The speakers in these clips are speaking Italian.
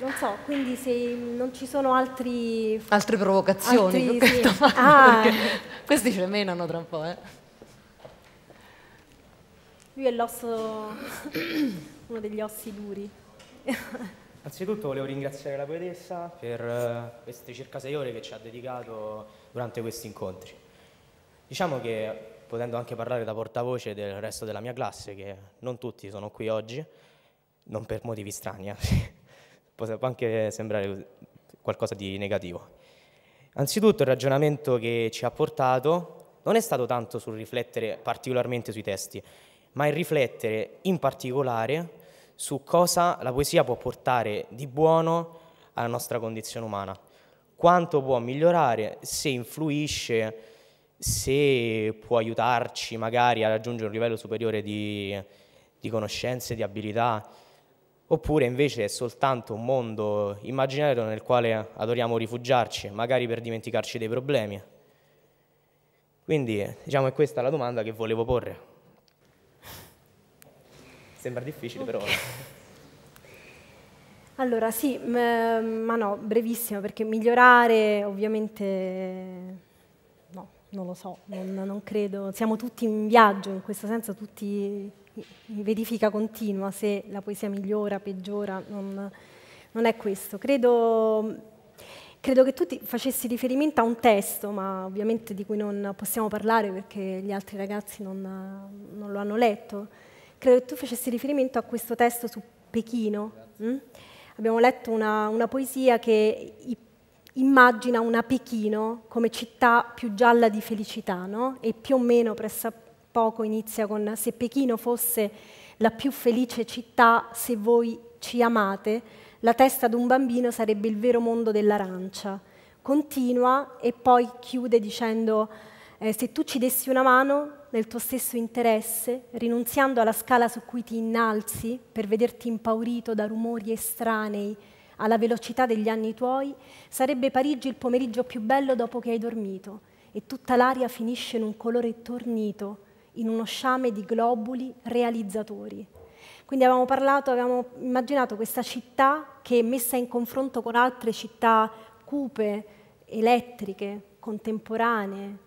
non so, quindi se non ci sono altre provocazioni, sì. questi ce menano tra un po', Lui è l'osso, uno degli ossi duri. Anzitutto volevo ringraziare la poetessa per queste circa 6 ore che ci ha dedicato durante questi incontri. Diciamo che, potendo anche parlare da portavoce del resto della mia classe, che non tutti sono qui oggi, non per motivi strani, può anche sembrare qualcosa di negativo. Anzitutto il ragionamento che ci ha portato non è stato tanto sul riflettere particolarmente sui testi, ma il riflettere in particolare su cosa la poesia può portare di buono alla nostra condizione umana, quanto può migliorare, se influisce, se può aiutarci magari a raggiungere un livello superiore di conoscenze, di abilità, oppure invece è soltanto un mondo immaginario nel quale adoriamo rifugiarci, magari per dimenticarci dei problemi. Quindi, diciamo, è questa la domanda che volevo porre. Sembra difficile, però. Allora, sì, ma no, brevissimo, perché migliorare ovviamente no, non lo so, non credo. Siamo tutti in viaggio, in questo senso tutti in verifica continua, se la poesia migliora, peggiora, non è questo. Credo che tu facessi riferimento a un testo, ma ovviamente di cui non possiamo parlare perché gli altri ragazzi non lo hanno letto. Credo che tu facessi riferimento a questo testo su Pechino. Abbiamo letto una poesia che immagina una Pechino come città più gialla di felicità, no? E più o meno pressappoco inizia con «Se Pechino fosse la più felice città, se voi ci amate, la testa d'un bambino sarebbe il vero mondo dell'arancia». Continua e poi chiude dicendo «Se tu ci dessi una mano nel tuo stesso interesse, rinunziando alla scala su cui ti innalzi per vederti impaurito da rumori estranei alla velocità degli anni tuoi, sarebbe Parigi il pomeriggio più bello dopo che hai dormito e tutta l'aria finisce in un colore tornito, in uno sciame di globuli realizzatori». Quindi avevamo immaginato questa città che, messa in confronto con altre città cupe, elettriche, contemporanee,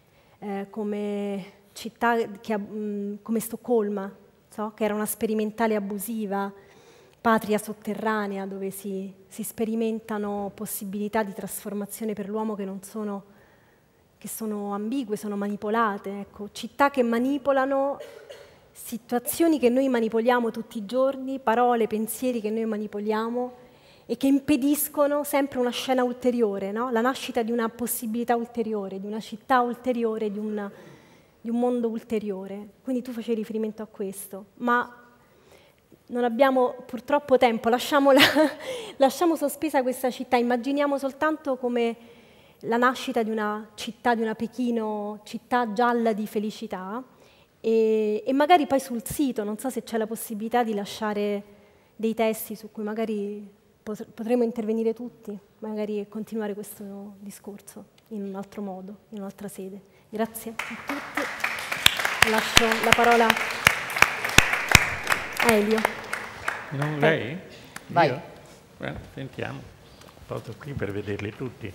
come città come Stoccolma, so, che era una sperimentale abusiva, patria sotterranea dove si sperimentano possibilità di trasformazione per l'uomo che sono ambigue, sono manipolate. Ecco, città che manipolano situazioni che noi manipoliamo tutti i giorni, parole, pensieri che noi manipoliamo e che impediscono sempre una scena ulteriore, no? La nascita di una possibilità ulteriore, di una città ulteriore, di un mondo ulteriore. Quindi tu facevi riferimento a questo, ma non abbiamo purtroppo tempo, lasciamo sospesa questa città, immaginiamo soltanto come la nascita di una città, di una Pechino, città gialla di felicità, e magari poi sul sito, non so se c'è la possibilità di lasciare dei testi su cui magari potremo intervenire tutti, magari continuare questo discorso in un altro modo, in un'altra sede. Grazie a tutti. Lascio la parola a Elio. Non lei? Vai. Io? Sentiamo. Posso qui per vederli tutti.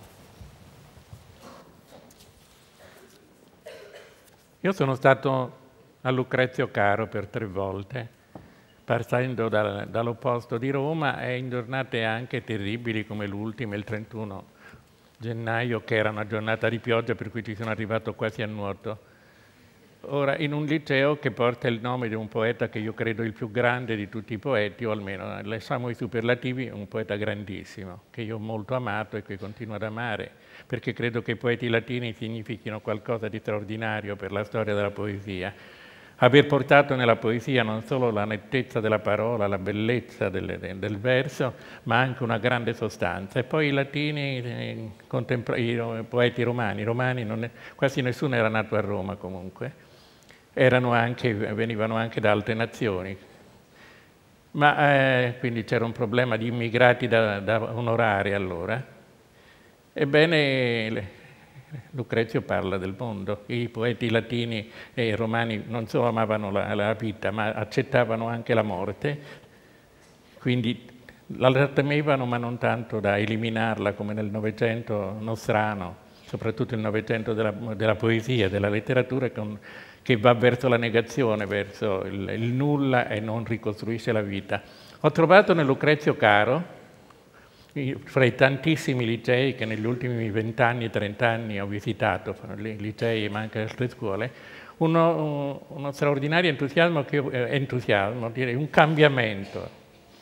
Io sono stato a Lucrezio Caro per 3 volte, partendo dall'opposto di Roma e in giornate anche terribili come l'ultima, il 31 gennaio, che era una giornata di pioggia per cui ci sono arrivato quasi a nuoto. Ora, in un liceo che porta il nome di un poeta che io credo il più grande di tutti i poeti, o almeno lasciamo i superlativi, un poeta grandissimo, che io ho molto amato e che continuo ad amare, perché credo che i poeti latini significhino qualcosa di straordinario per la storia della poesia. Aver portato nella poesia non solo la nettezza della parola, la bellezza del verso, ma anche una grande sostanza. E poi i latini, i poeti romani quasi nessuno era nato a Roma comunque, venivano anche da altre nazioni. Ma quindi c'era un problema di immigrati da onorare allora. Ebbene, Lucrezio parla del mondo. I poeti latini e romani non solo amavano la vita, ma accettavano anche la morte. Quindi la temevano, ma non tanto da eliminarla come nel Novecento nostrano, soprattutto il Novecento della poesia, della letteratura, che va verso la negazione, verso il nulla e non ricostruisce la vita. Ho trovato nel Lucrezio Caro, fra i tantissimi licei che negli ultimi 20 anni, 30 anni ho visitato, licei ma anche altre scuole, uno straordinario entusiasmo, direi un cambiamento.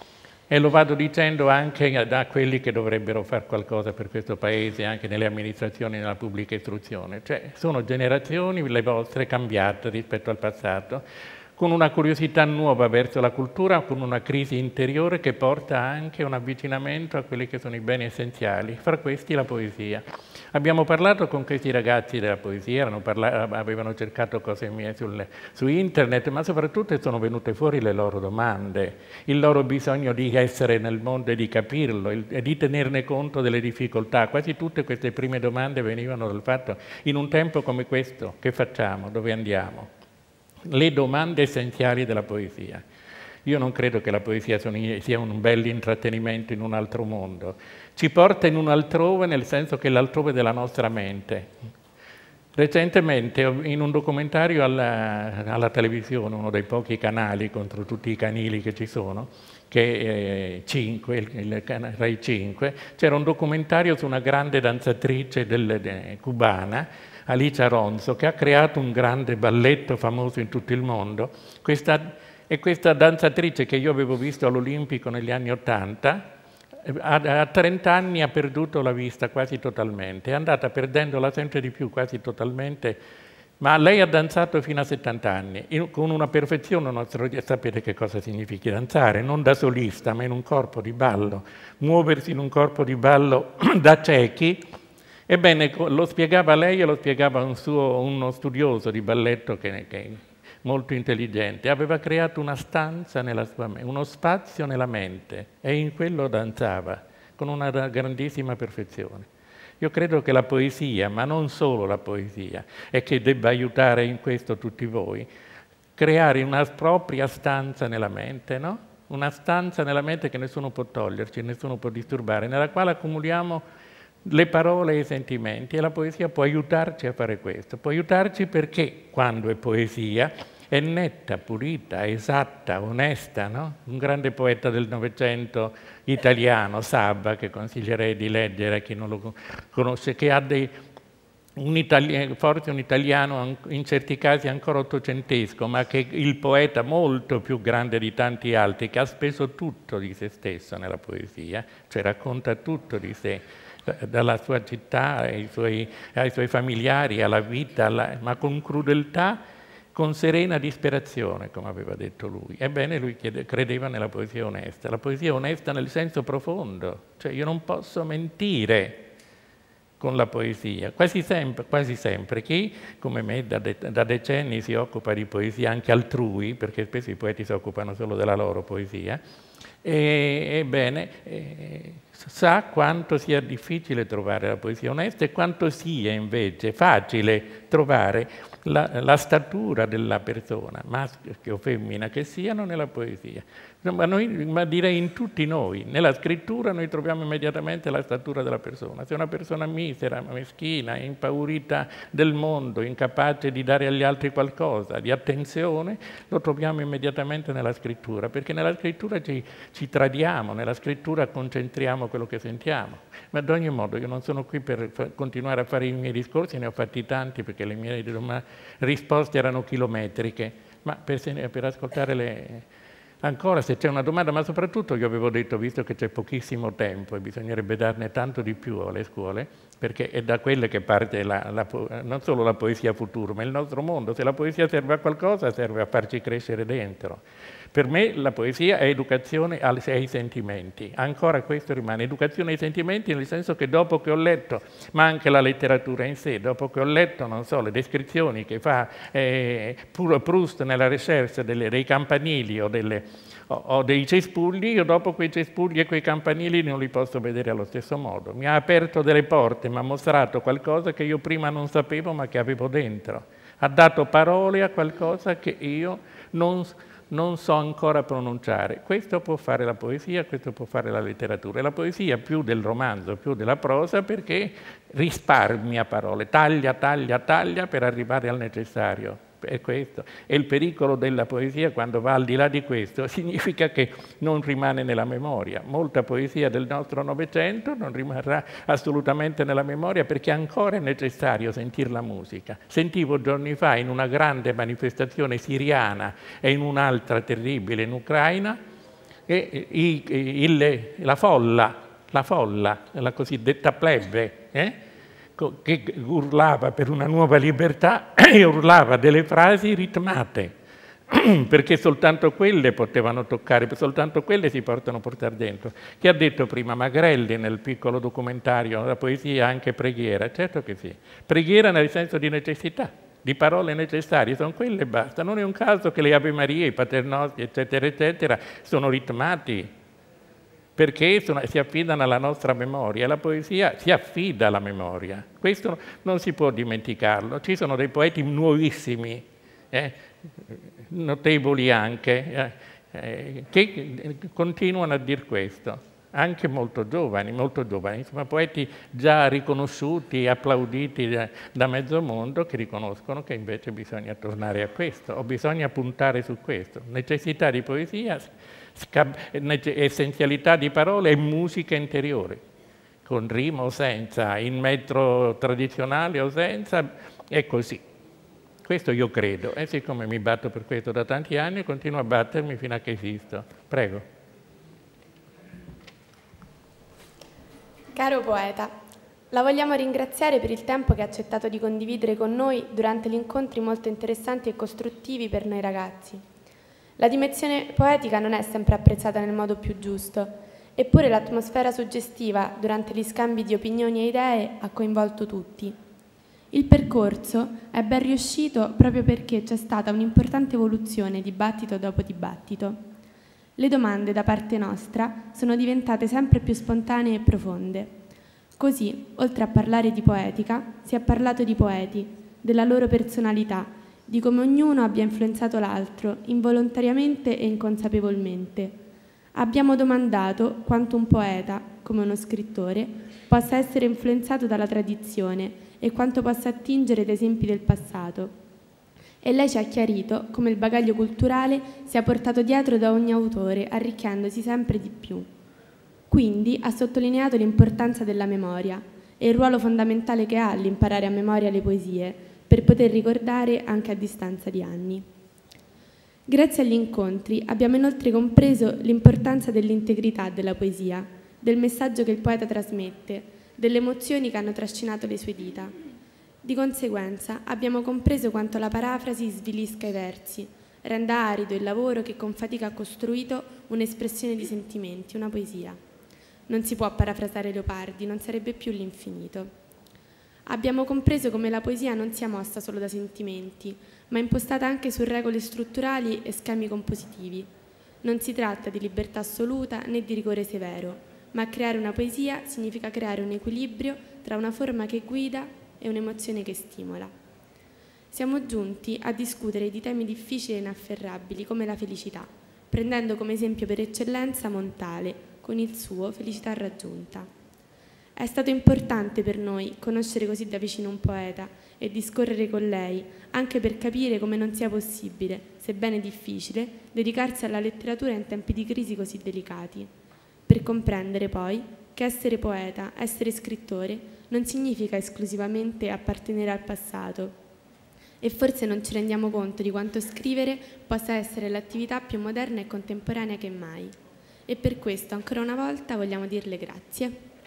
E lo vado dicendo anche da quelli che dovrebbero fare qualcosa per questo Paese, anche nelle amministrazioni, nella pubblica istruzione. Cioè, sono generazioni, le vostre, cambiate rispetto al passato, con una curiosità nuova verso la cultura, con una crisi interiore che porta anche un avvicinamento a quelli che sono i beni essenziali, fra questi la poesia. Abbiamo parlato con questi ragazzi della poesia, avevano cercato cose mie su internet, ma soprattutto sono venute fuori le loro domande, il loro bisogno di essere nel mondo e di capirlo, e di tenerne conto delle difficoltà. Quasi tutte queste prime domande venivano dal fatto, in un tempo come questo, che facciamo, dove andiamo? Le domande essenziali della poesia. Io non credo che la poesia sia un bel intrattenimento in un altro mondo. Ci porta in un altrove, nel senso che è l'altrove della nostra mente. Recentemente, in un documentario alla televisione, uno dei pochi canali contro tutti i canili che ci sono, che è 5, il Rai 5, c'era un documentario su una grande danzatrice cubana, Alicia Ronzo, che ha creato un grande balletto famoso in tutto il mondo. Questa danzatrice che io avevo visto all'Olimpico negli anni '80, a 30 anni ha perduto la vista quasi totalmente, è andata perdendola sempre di più quasi totalmente, ma lei ha danzato fino a 70 anni, con una perfezione, sapete che cosa significa danzare, non da solista, ma in un corpo di ballo, muoversi in un corpo di ballo da ciechi. Ebbene, lo spiegava lei e lo spiegava uno studioso di balletto che è molto intelligente. Aveva creato una stanza nella sua mente, uno spazio nella mente, e in quello danzava con una grandissima perfezione. Io credo che la poesia, ma non solo la poesia, e che debba aiutare in questo tutti voi, creare una propria stanza nella mente, no? Una stanza nella mente che nessuno può toglierci, nessuno può disturbare, nella quale accumuliamo le parole e i sentimenti, e la poesia può aiutarci a fare questo. Può aiutarci perché quando è poesia è netta, pulita, esatta, onesta, no? Un grande poeta del Novecento italiano, Sabba, che consiglierei di leggere a chi non lo conosce, che ha forse un italiano in certi casi ancora ottocentesco, ma che è il poeta molto più grande di tanti altri, che ha speso tutto di se stesso nella poesia, cioè racconta tutto di sé, dalla sua città ai suoi familiari, alla vita, ma con crudeltà, con serena disperazione, come aveva detto lui. Ebbene, lui credeva nella poesia onesta. La poesia onesta nel senso profondo, cioè io non posso mentire con la poesia. Quasi sempre chi, come me, da decenni si occupa di poesia anche altrui, perché spesso i poeti si occupano solo della loro poesia, ebbene, sa quanto sia difficile trovare la poesia onesta e quanto sia invece facile trovare la statura della persona, maschio o femmina che siano, nella poesia. Ma direi in tutti noi. Nella scrittura noi troviamo immediatamente la statura della persona. Se una persona misera, meschina, impaurita del mondo, incapace di dare agli altri qualcosa, di attenzione, lo troviamo immediatamente nella scrittura, perché nella scrittura ci tradiamo, nella scrittura concentriamo quello che sentiamo. Ma ad ogni modo io non sono qui per continuare a fare i miei discorsi, ne ho fatti tanti perché le mie risposte erano chilometriche, ma per ascoltare ancora, se c'è una domanda, ma soprattutto io avevo detto, visto che c'è pochissimo tempo e bisognerebbe darne tanto di più alle scuole, perché è da quelle che parte non solo la poesia futuro, ma il nostro mondo. Se la poesia serve a qualcosa, serve a farci crescere dentro. Per me la poesia è educazione ai sentimenti. Ancora questo rimane, educazione ai sentimenti, nel senso che dopo che ho letto, ma anche la letteratura in sé, dopo che ho letto, non so, le descrizioni che fa Proust nella Recherche dei campanili o dei cespugli, io dopo quei cespugli e quei campanili non li posso vedere allo stesso modo. Mi ha aperto delle porte, mi ha mostrato qualcosa che io prima non sapevo ma che avevo dentro. Ha dato parole a qualcosa che io non non so ancora pronunciare. Questo può fare la poesia, questo può fare la letteratura. E la poesia più del romanzo, più della prosa, perché risparmia parole, taglia, taglia, taglia per arrivare al necessario. È questo. E il pericolo della poesia, quando va al di là di questo, significa che non rimane nella memoria. Molta poesia del nostro Novecento non rimarrà assolutamente nella memoria, perché ancora è necessario sentire la musica. Sentivo giorni fa in una grande manifestazione siriana e in un'altra terribile in Ucraina, la folla, la cosiddetta plebe, che urlava per una nuova libertà e urlava delle frasi ritmate, perché soltanto quelle potevano toccare, soltanto quelle si possono portare dentro. Chi ha detto prima Magrelli nel piccolo documentario, la poesia è anche preghiera? Certo che sì. Preghiera nel senso di necessità, di parole necessarie, sono quelle e basta. Non è un caso che le Ave Maria, i Paternosti, eccetera, eccetera, sono ritmati, perché si affidano alla nostra memoria, e la poesia si affida alla memoria. Questo non si può dimenticarlo. Ci sono dei poeti nuovissimi, notevoli anche, che continuano a dire questo, anche molto giovani, insomma, poeti già riconosciuti, applauditi da mezzo mondo, che riconoscono che invece bisogna tornare a questo, o bisogna puntare su questo. Necessità di poesia, essenzialità di parole e musica interiore, con rima o senza, in metro tradizionale o senza, è così. Questo io credo, e siccome mi batto per questo da tanti anni, continuo a battermi fino a che esisto. Prego. Caro poeta, la vogliamo ringraziare per il tempo che ha accettato di condividere con noi durante gli incontri molto interessanti e costruttivi per noi ragazzi. La dimensione poetica non è sempre apprezzata nel modo più giusto, eppure l'atmosfera suggestiva durante gli scambi di opinioni e idee ha coinvolto tutti. Il percorso è ben riuscito proprio perché c'è stata un'importante evoluzione dibattito dopo dibattito. Le domande da parte nostra sono diventate sempre più spontanee e profonde. Così, oltre a parlare di poetica, si è parlato di poeti, della loro personalità, di come ognuno abbia influenzato l'altro, involontariamente e inconsapevolmente. Abbiamo domandato quanto un poeta, come uno scrittore, possa essere influenzato dalla tradizione e quanto possa attingere da esempi del passato. E lei ci ha chiarito come il bagaglio culturale sia portato dietro da ogni autore, arricchendosi sempre di più. Quindi ha sottolineato l'importanza della memoria e il ruolo fondamentale che ha l'imparare a memoria le poesie, per poter ricordare anche a distanza di anni. Grazie agli incontri abbiamo inoltre compreso l'importanza dell'integrità della poesia, del messaggio che il poeta trasmette, delle emozioni che hanno trascinato le sue dita. Di conseguenza abbiamo compreso quanto la parafrasi svilisca i versi, renda arido il lavoro che con fatica ha costruito un'espressione di sentimenti, una poesia. Non si può parafrasare Leopardi, non sarebbe più l'infinito. Abbiamo compreso come la poesia non sia mossa solo da sentimenti, ma impostata anche su regole strutturali e schemi compositivi. Non si tratta di libertà assoluta né di rigore severo, ma creare una poesia significa creare un equilibrio tra una forma che guida e un'emozione che stimola. Siamo giunti a discutere di temi difficili e inafferrabili come la felicità, prendendo come esempio per eccellenza Montale, con il suo Felicità raggiunta. È stato importante per noi conoscere così da vicino un poeta e discorrere con lei, anche per capire come non sia possibile, sebbene difficile, dedicarsi alla letteratura in tempi di crisi così delicati. Per comprendere poi che essere poeta, essere scrittore, non significa esclusivamente appartenere al passato. E forse non ci rendiamo conto di quanto scrivere possa essere l'attività più moderna e contemporanea che mai. E per questo, ancora una volta, vogliamo dirle grazie.